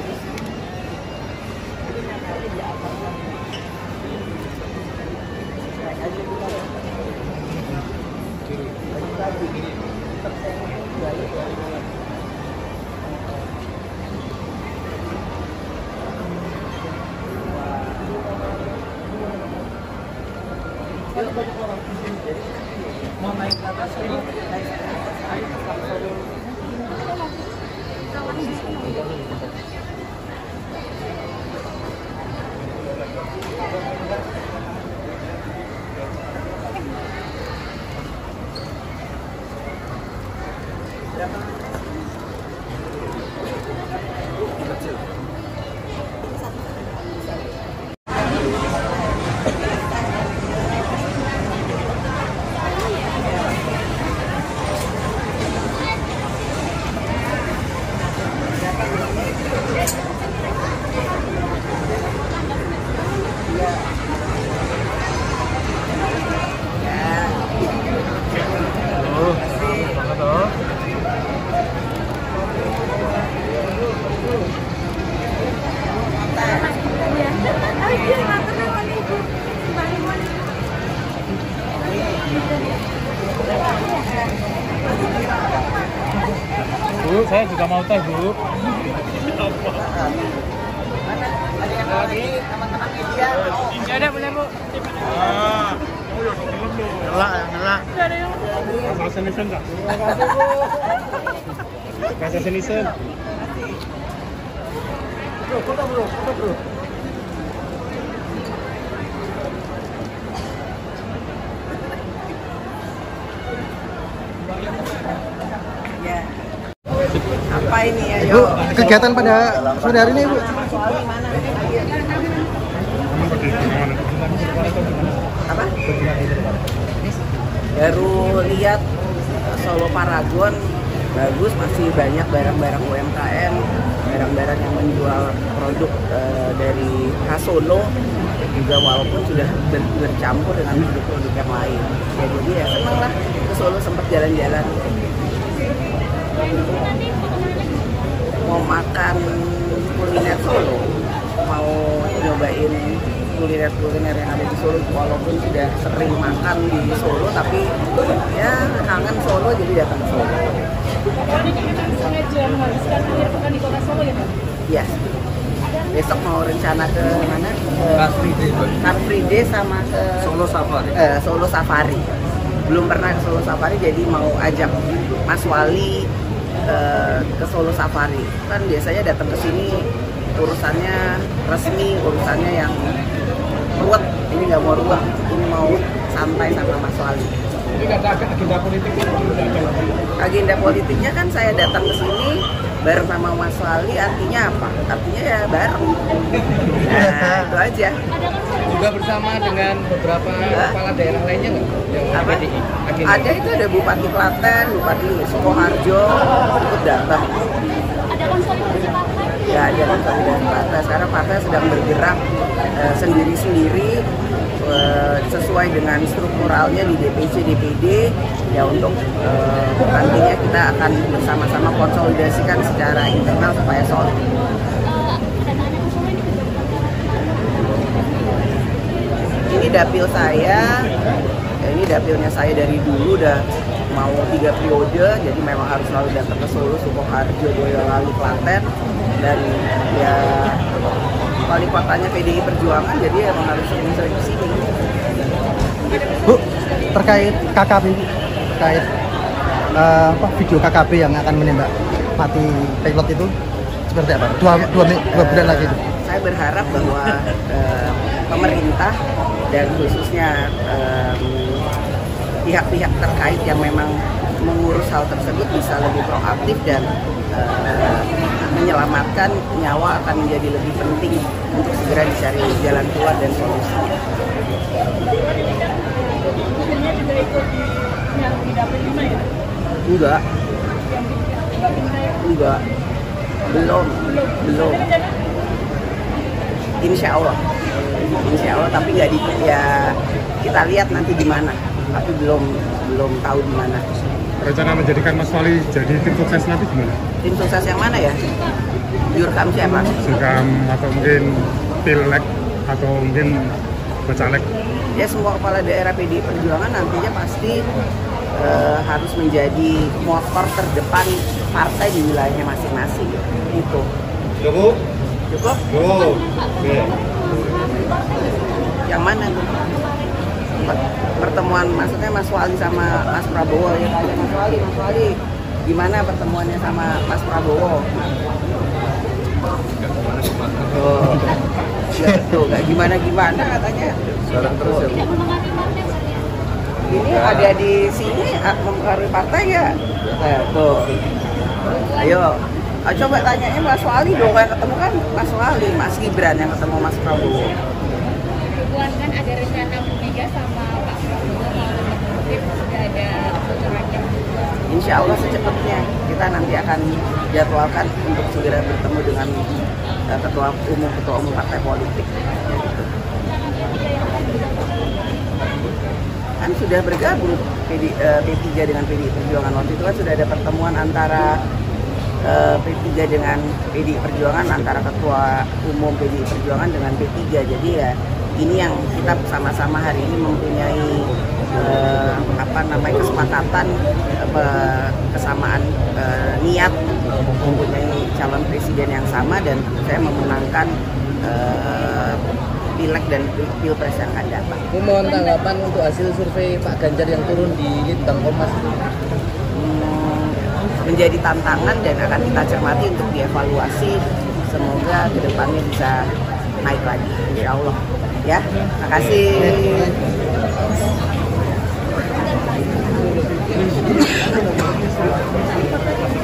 Mau naik ke atas, Bu, saya juga mau teh, Bu. ada yang lagi teman-teman media. Ya udah boleh, Bu. Ngelak. Ada yang Rasa senisen enggak? Terima kasih, Bu. Rasa senisen. Bro, foto bro. Ya. Apa ini ya, Ibu, kegiatan pada sore hari ini, Ibu? Soalnya mana? Apa? Baru lihat Solo Paragon bagus, masih banyak barang-barang UMKM, barang-barang yang menjual produk dari khas Solo juga, walaupun sudah bercampur dengan produk-produk yang lain. Ya, jadi ya senang lah ke Solo, sempat jalan-jalan. Mau makan kuliner Solo, mau nyobain kuliner-kuliner yang ada di Solo, walaupun sudah sering makan di Solo, tapi ya kangen Solo jadi datang ke Solo. Jadi memang sengaja menghabiskan akhir pekan di kota Solo ya, Pak? Ya, besok mau rencana ke mana? Car Free Day sama ke Solo Safari. Belum pernah ke Solo Safari, jadi mau ajak Mas Wali ke Solo Safari. Kan biasanya datang ke sini urusannya resmi, urusannya yang ruwet. Ini nggak mau ruwet, ini mau santai sama Mas Wali. Ini ada agenda politiknya? Agenda politiknya kan saya datang ke sini bareng sama Mas Wali, artinya apa? Artinya ya bareng. Nah, itu aja. Juga bersama dengan beberapa kepala daerah lainnya nggak? Apa? Ada, itu ada Bupati Klaten, Bupati Sukoharjo ikut datang. Ada konsolidasi partai? Ya, ada konsolidasi partai. Sekarang partai sedang bergerak sendiri-sendiri sesuai dengan strukturalnya di DPC, DPD. Ya, untuk nantinya kita akan bersama-sama konsolidasikan secara internal supaya solid. Ini dapil saya, ya ini dapilnya saya dari dulu, udah mau 3 periode, jadi memang harus selalu datang ke Solo, Sukoharjo, Boyolali, Klaten, dan ya wali kotanya PDI Perjuangan, jadi emang harus sering-sering ke sini. Bu, terkait KKP, terkait video KKP yang akan menembak mati pilot itu seperti apa? Dua bulan lagi itu. Saya berharap bahwa pemerintah dan khususnya pihak-pihak terkait yang memang mengurus hal tersebut bisa lebih proaktif dan menyelamatkan nyawa akan menjadi lebih penting untuk segera dicari jalan keluar dan solusinya. Mobilnya juga ikut yang di dapil 5 ya? Enggak. Belum. Insya Allah, tapi nggak ya kita lihat nanti di mana. Tapi belum tahu di mana. Rencana menjadikan Mas Wali jadi tim sukses nanti gimana? Tim sukses yang mana ya? Jurkam siapa? Jurkam atau mungkin pilek atau mungkin bacalek. Ya semua kepala daerah PDI Perjuangan nantinya pasti harus menjadi motor terdepan partai di wilayahnya masing-masing. Itu. Cukup? Cukup? Cukup. Oke. Yang mana tuh? Pertemuan maksudnya Mas Wali sama Mas Prabowo ya, tanya Mas Wali gimana pertemuannya sama Mas Prabowo? Oh, nggak gimana katanya. Sekarang terus ya. Ini ada di sini mempengaruhi partai ya? Tuh. Ayo, coba tanyain Mas Wali dong, yang ketemu kan Mas Wali, Mas Gibran yang ketemu Mas Prabowo. Hubungan kan ada rencana Bu Mega sama Pak Prabowo mau bertemu, sudah ada bocorannya. Insya Allah secepatnya kita nanti akan jadwalkan untuk segera bertemu dengan ketua umum partai politik. Kan sudah bergabung P3 dengan PDI Perjuangan. Waktu itu kan sudah ada pertemuan antara P3 dengan PDI Perjuangan, antara ketua umum PDI Perjuangan dengan P3. Jadi ya ini yang kita sama-sama hari ini mempunyai kesepakatan, kesamaan niat, mempunyai calon presiden yang sama, dan saya memenangkan Pileg dan Pilpres yang akan datang. Mohon tanggapan untuk hasil survei Pak Ganjar yang turun di Litbang Kompas itu. Menjadi tantangan dan akan kita cermati untuk dievaluasi. Semoga kedepannya bisa naik lagi, insya Allah. Ya, terima kasih.